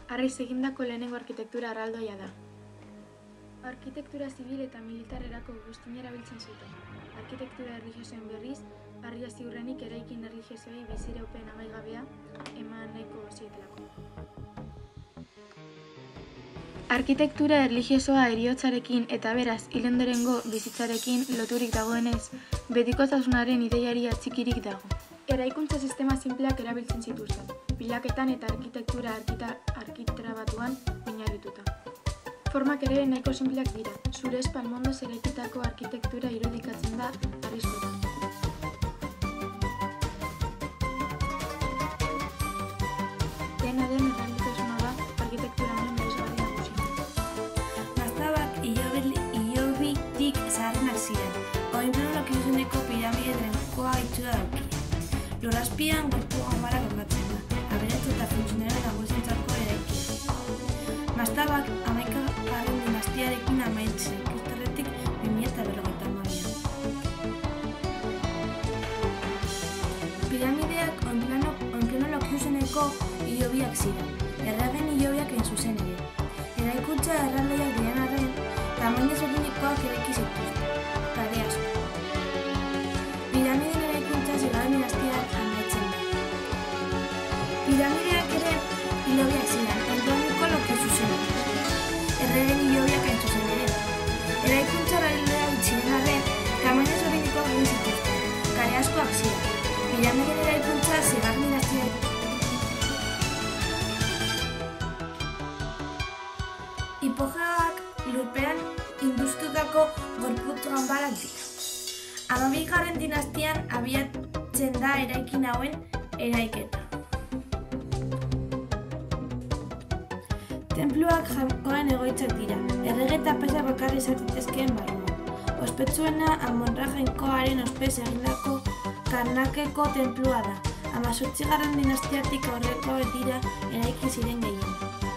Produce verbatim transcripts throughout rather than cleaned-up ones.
Harriz egindako lehenengo arkitektura erraldoia da. Arkitektura zibil eta militarrerako guztin erabiltzen zuten. Arkitektura erlijiosoen berriz, harria ziurrenik eraikin erlijiosoei biziraupen amaigabea eman nahiko zietelako. Arkitektura erlijiosoa heriotzarekin eta beraz hilondorengo bizitzarekin loturik dagoenez, betikotasunaren ideiari atxikirik dago. Eraikuntza sistema sinpleak erabiltzen zituzten, pilaketan eta arkitektura arkitrabatuan oinarrituta. Formak ere nahiko sinpleak dira, zurez palmondoz eraikitako arkitektura irudikatzen da arriskuetan. Dena den errealitasuna da arkitektura honen bereizgarri nagusia. Mastabak hilobitik zaharrenak ziren, oinplano lokizuneko piramide tronkoa itxura dauki. Lurrazpian gorpu ganbara kokatzen da, aberatsu eta funtzionero nagusientzako eraikia. Mastabak hamaika garren dinastiarekin amaitzen, Kristorretik bi mila berrogeita hamabian. Piramideak oinplano lokizuneko hilobiak ziren, erregen hilobiak hain zuzen ere. Eraikuntza erraldoiak diren arren, tamaina ezberdinikoak eraiki zituzten, gare asko. Piramideen eraikuntza seigarren dinastian amaitzen da. Piramideak ere hilobiak ziren, oinplanoko lokizuzenak. Erregen hilobiak hain zuzen ere. Eraikuntza erraldoiak ziren arren, tamaina ezberdinikoak egin zituzten, gare askoak ziren. Piramideen eraikuntza seigarren dinastian. Hipogeoak lurpean industutako gorputz ganbarak dira. Hamabigarren dinastian abiatzen da eraikin hauen eraiketa. Tenpluak jainkoen egoitzak dira, errege eta pesa bakarri izatezkeen barruan. Ospetsuena Amon-Ra jainkoaren ospez egindako Karnakeko tenplua da. Hamazortzigarren dinastiatik aurreko dira eraiki ziren gehien.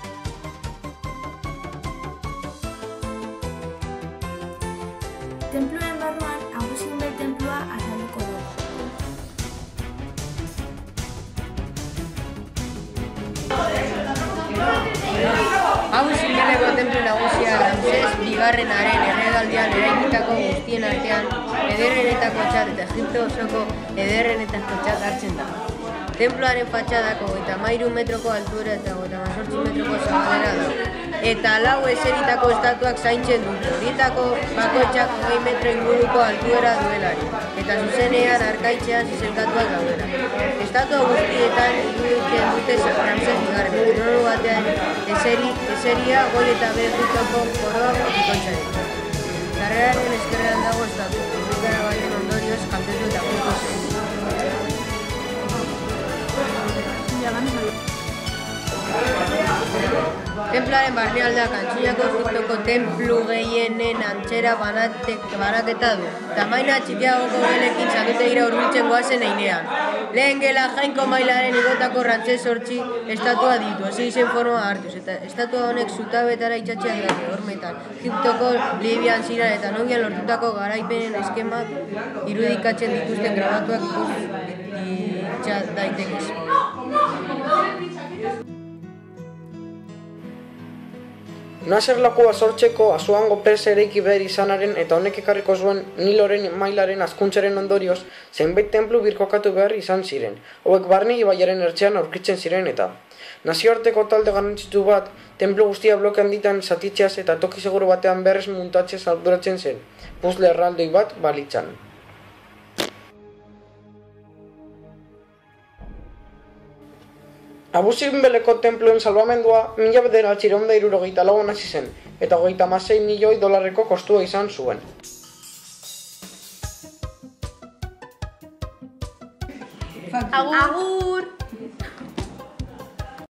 Tenpluen barruan Abu-Simbel tenplua azalduko dugu. Abu-Simbeleko tenplu nagusia Ramses bigarrenaren erregealdian eraikitako guztien artean ederrenetakotzat eta Egipto osoko ederrenetakotzat hartzen da. Tenpluaren fatxadako hogeita hamairu metroko altuera eta hogeita hemezortzi metroko zabalera da. Eta lau eseritako estatuak zaintzen dute, horietako bakoitzak hogei metro inguruko altuera duelari, eta zuzenean arkaitzean zizelkatuak daudera. Estatua guztietan iruditzen dute Ramses bigarren, trono batean eseria goi eta be Egiptoko koroa bikoitzarekin. Sarreraren eskerrean dago estatua, urrikara baten ondorioz kaltetu eta guztu zen. Tenplaren barnealdeak Antzinako Egiptoko tenplu gehienen antzera banaketa du. Tamaina txikiagoko gelekin zakutegira hurbiltzen goazen heinean. Lehen gela jainko mailaren igotako Ramses zortzi estatua ditu, hasi izen forma hartuz, eta estatua honek zutabetara itxatxeak dute, hormetan. Egiptoko, Libian, Sirian eta Nubian lortutako garaipenen eskemak irudikatzen dituzten grabatuak ikus daitekez. Nasser-lakua sortzeko Asuango presa eraiki behar izanaren eta honek ekarriko zuen Niloren mailaren hazkuntzaren ondorioz zenbait tenplu birkokatu behar izan ziren, hauek barne ibaiaren ertzean aurkitzen ziren eta. Nazioarteko talde garrantzitsu bat, tenplu guztia bloke handitan zatitzeaz eta toki seguru batean berrez muntatzeaz arduratzen zen, puzzle erraldoi bat balitzan. Abu-Simbeleko tenpluen salbamendua mila bederatziehun eta hirurogeita lauan hasi zen, eta hogeita hamasei milioi dolarreko kostua izan zuen. Agur!